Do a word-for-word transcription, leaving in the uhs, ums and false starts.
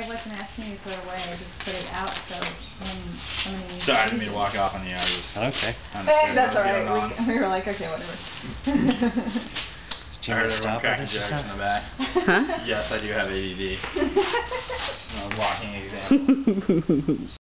I wasn't asking you to put it away. I just put it out so when somebody needs Sorry, I to didn't mean to walk off on you. I was okay. Hey, that's alright. We, we were like, okay, whatever. I heard everyone cracking jokes in the back. Huh? Yes, I do have A D D. uh, walking example.